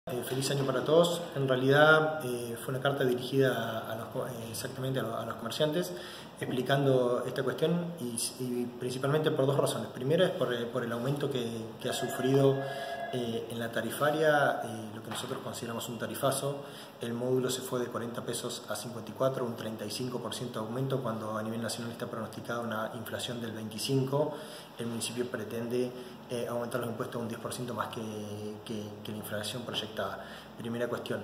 Feliz año para todos. En realidad fue una carta dirigida exactamente a los comerciantes, explicando esta cuestión y principalmente por dos razones. Primero es por el aumento que ha sufrido en la tarifaria, lo que nosotros consideramos un tarifazo. El módulo se fue de 40 pesos a 54, un 35% de aumento, cuando a nivel nacional está pronosticada una inflación del 25%. El municipio pretende aumentar los impuestos un 10% más que la inflación proyectada. Primera cuestión.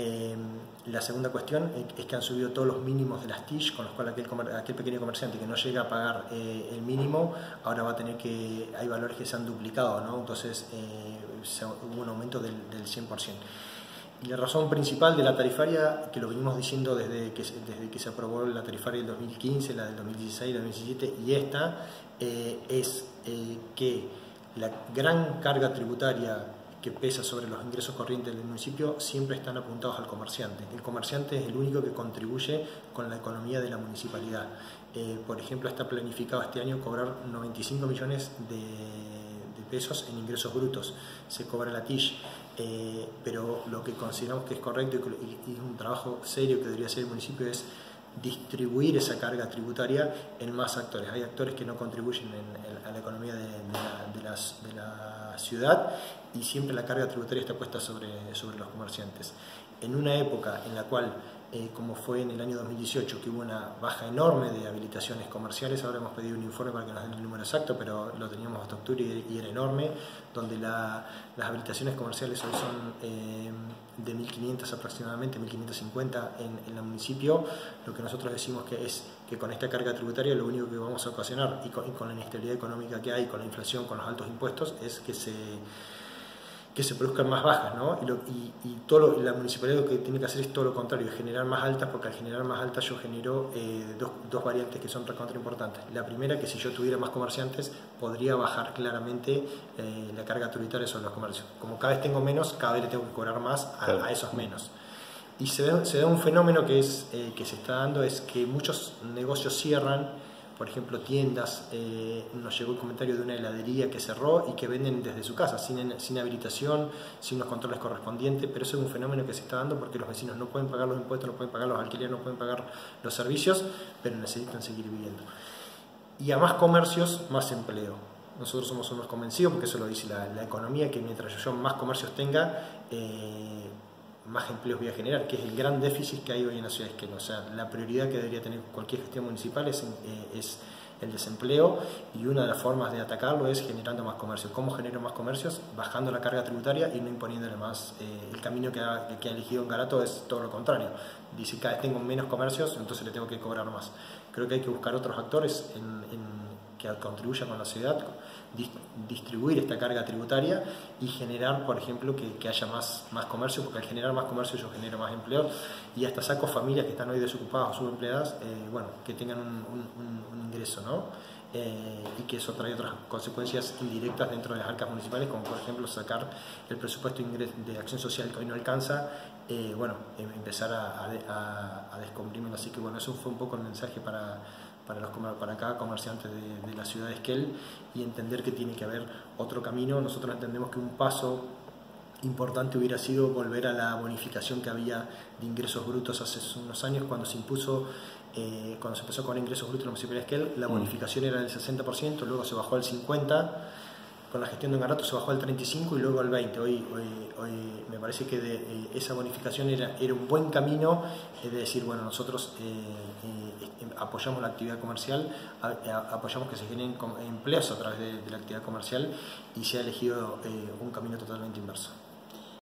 La segunda cuestión es que han subido todos los mínimos de las TIC, con los cuales aquel pequeño comerciante que no llega a pagar el mínimo, ahora va a tener que, hay valores que se han duplicado, ¿no? Entonces hubo un aumento del 100%. Y la razón principal de la tarifaria, que lo venimos diciendo desde que se aprobó la tarifaria del 2015, la del 2016, la del 2017 y esta, es que la gran carga tributaria que pesa sobre los ingresos corrientes del municipio siempre están apuntados al comerciante. El comerciante es el único que contribuye con la economía de la municipalidad. Por ejemplo, está planificado este año cobrar 95 millones de pesos en ingresos brutos. Se cobra la TIC, pero lo que consideramos que es correcto y es un trabajo serio que debería hacer el municipio es distribuir esa carga tributaria en más actores. Hay actores que no contribuyen a la economía de la ciudad, y siempre la carga tributaria está puesta sobre los comerciantes. En una época en la cual, como fue en el año 2018, que hubo una baja enorme de habilitaciones comerciales, ahora hemos pedido un informe para que nos den el número exacto, pero lo teníamos hasta octubre y era enorme, donde las habilitaciones comerciales hoy son de 1.500 aproximadamente, 1.550 en el municipio. Lo que nosotros decimos que es que con esta carga tributaria lo único que vamos a ocasionar, y con la inestabilidad económica que hay, con la inflación, con los altos impuestos, es que se produzcan más bajas, ¿no? La municipalidad lo que tiene que hacer es todo lo contrario, generar más altas, porque al generar más altas yo genero dos variantes que son recontra importantes. La primera, que si yo tuviera más comerciantes, podría bajar claramente la carga tributaria sobre los comercios. Como cada vez tengo menos, cada vez le tengo que cobrar más a esos menos. Y se da un fenómeno que se está dando, es que muchos negocios cierran. Por ejemplo, tiendas, nos llegó el comentario de una heladería que cerró y que venden desde su casa, sin habilitación, sin los controles correspondientes, pero eso es un fenómeno que se está dando porque los vecinos no pueden pagar los impuestos, no pueden pagar los alquileres, no pueden pagar los servicios, pero necesitan seguir viviendo. Y a más comercios, más empleo. Nosotros somos unos convencidos, porque eso lo dice la economía, que mientras yo más comercios tenga, más empleos voy a generar, que es el gran déficit que hay hoy en la ciudad de Esquel. O sea, la prioridad que debería tener cualquier gestión municipal es el desempleo, y una de las formas de atacarlo es generando más comercio. ¿Cómo genero más comercios? Bajando la carga tributaria y no imponiéndole más. El camino que ha elegido Ngarato es todo lo contrario. Dice, cada vez tengo menos comercios, entonces le tengo que cobrar más. Creo que hay que buscar otros actores que contribuyan con la ciudad, distribuir esta carga tributaria y generar, por ejemplo, que haya más comercio, porque al generar más comercio yo genero más empleo, y hasta saco familias que están hoy desocupadas o subempleadas, que tengan un ingreso, ¿no? Y que eso trae otras consecuencias indirectas dentro de las arcas municipales, como por ejemplo sacar el presupuesto de acción social que hoy no alcanza, empezar a descomprimirlo. Así que eso fue un poco el mensaje para cada comerciante de la ciudad de Esquel, y entender que tiene que haber otro camino. Nosotros entendemos que un paso importante hubiera sido volver a la bonificación que había de ingresos brutos hace unos años, cuando se impuso, cuando se empezó con ingresos brutos en la municipalidad de Esquel. La bonificación era del 60%, luego se bajó al 50%, con la gestión de Ngarato se bajó al 35% y luego al 20%. Hoy me parece que esa bonificación era un buen camino, de decir, bueno, nosotros apoyamos la actividad comercial, apoyamos que se generen empleos a través de la actividad comercial, y se ha elegido un camino totalmente inverso.